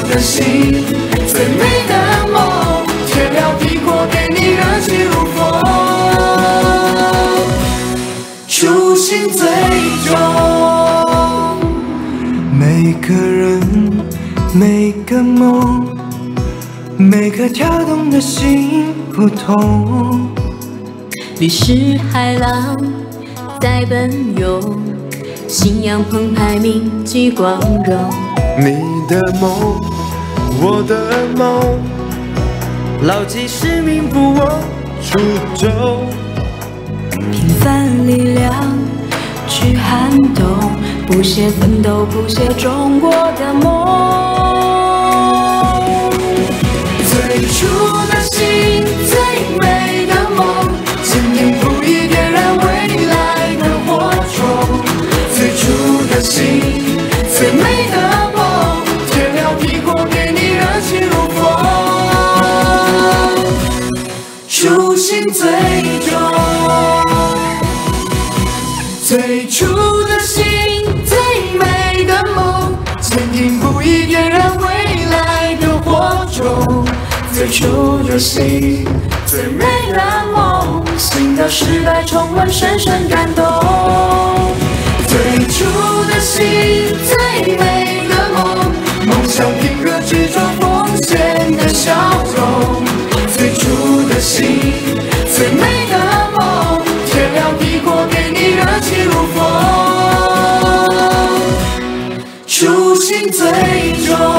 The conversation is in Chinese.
的心，最美的梦，天辽地阔，给你热情如风，初心最重。每个人，每个梦，每颗跳动的心不同。 历史海浪在奔涌，信仰澎湃，铭记光荣。 你的梦，我的梦，牢记使命，不忘初衷。 平凡力量去撼动，不懈奋斗，谱写中国的梦。 最初的心，最美的梦，坚定不移点燃未来的火种。最初的心，最美的梦，天辽地阔，给你热情如风，初心最重。最初的心，最美的梦，坚定不移点燃未来的火种。最初的心，最美的梦，新的时代充满深深感动。最初的心，最美的梦，梦想拼个执着奉献的笑容。最初的心，最美的梦，天辽地阔，给你热情如风，初心最重。